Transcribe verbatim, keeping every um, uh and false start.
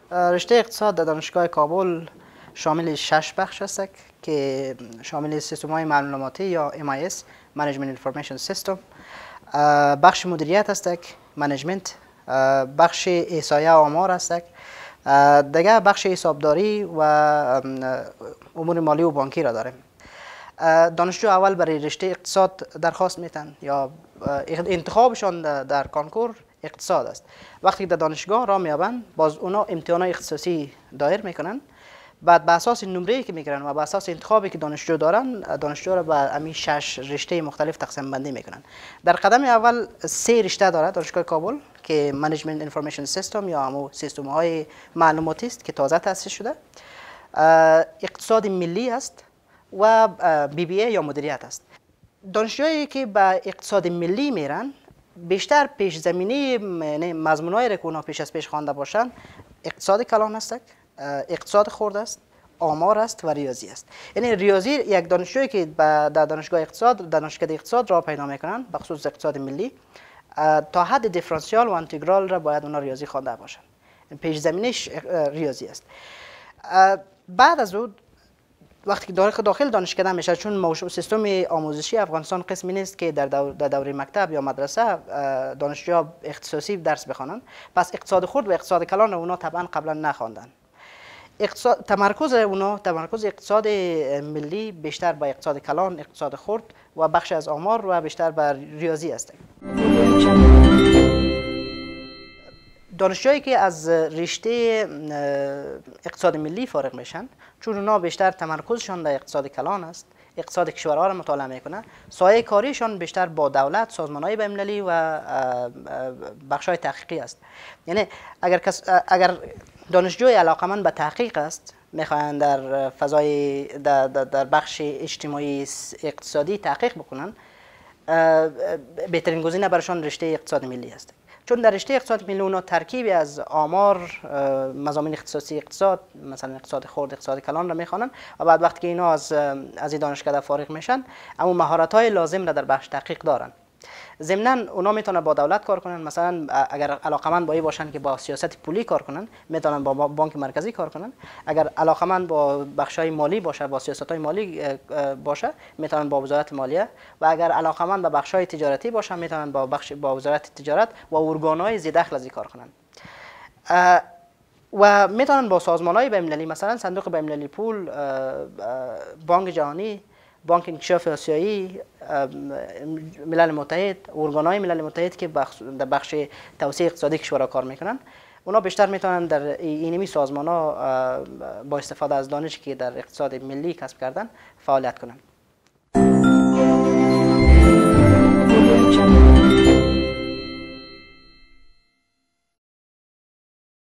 رشته اقتصاد در دانشگاه کابل شامل شش بخش است که شامل سیستم‌های معلوماتی یا ام آی اس Management Information System، بخش مدیریت است، منیجمنت، بخش احصایه آمار است، دیگه بخش حسابداری و امور مالی و بانکی را داریم. دانشجو اول برای رشته اقتصاد درخواست میتن یا انتخابشان در کانکور اقتصاد است. وقتی در دانشگاه را میابند باز اونا امتحان اختصاصی دایر میکنن، بعد به اساس نمره‌ای که میگیرن و به اساس انتخابی که دانشجو دارن دانشجو را به همین شش رشته مختلف تقسیم بندی میکنن. در قدم اول سه رشته دارد دانشگاه کابل که منیجمنت انفورمیشن سیستم یا همون سیستم های معلوماتی است که تازه تأسیس شده، اقتصاد ملی است و بی بی ای یا مدیریت است. دانشجویی که به اقتصاد ملی میرن بیشتر پیش زمینه مضمونایی را که اونا پیش از پیش خوانده باشن اقتصاد کلان است، اقتصاد خرد است، آمار است و ریاضی است. یعنی ریاضی یک دانشجویی که در دانشگاه اقتصاد دانشکده اقتصاد را پیدا میکنن به خصوص اقتصاد ملی تا حد دیفرانسیال و انتگرال را باید اونا ریاضی خوانده باشن. پیش زمینش ریاضی است. بعد از اون وقتی که داخل دانشکده میشه، چون سیستم آموزشی افغانستان قسمی نیست که در دور در دوره مکتب یا مدرسه دانشجوها اختصاصی درس بخوانند، پس اقتصاد خرد و اقتصاد کلان اونا طبعا قبلا نخواندن. اقتصاد تمرکز اونا تمرکز اقتصاد ملی بیشتر با اقتصاد کلان، اقتصاد خرد و بخش از آمار و بیشتر بر ریاضی است. دانشجویی که از رشته اقتصاد ملی فارغ میشن، چون اونا بیشتر تمرکزشان در اقتصاد کلان است، اقتصاد کشورها را مطالعه میکنن، سایه کاریشان بیشتر با دولت، سازمان‌های بین‌المللی و بخش‌های تحقیقی است. یعنی اگر کس اگر دانشجوی علاقمند به تحقیق است، میخواهند در فضای در, در بخش اجتماعی اقتصادی تحقیق بکنن، بهترین گزینه برایشان رشته اقتصاد ملی است. چون در رشته اقتصاد ملی اونا ترکیبی از آمار، مضامین اختصاصی اقتصاد، مثلا اقتصاد خرد، اقتصاد کلان را میخوانن و بعد وقتی که اینا از از این دانشکده فارغ میشن، اما مهارت‌های لازم را در بخش تحقیق دارن. ضمناً اونا میتونن با دولت کار کنن، مثلا اگر علاقمند با این باشن که با سیاست پولی کار کنن میتونن با بانک مرکزی کار کنن، اگر علاقمند با بخش‌های مالی باشه، با سیاست‌های مالی باشه میتونن با وزارت مالیه، و اگر علاقمند به بخش‌های تجارتی باشن میتونن با بخش با وزارت تجارت و ارگان‌های ذی‌دخل از کار کنن. و میتونن با سازمان‌های بین‌المللی مثلا صندوق بین‌المللی پول، بانک جهانی، بانک انکشاف آسیایی، ملل متحد، ارگان‌های ملل متحد که در بخش توسعه اقتصادی کشورها کار میکنن، اونا بیشتر میتونن در اینمی سازمان‌ها با استفاده از دانشی که در اقتصاد ملی کسب کردن فعالیت کنن.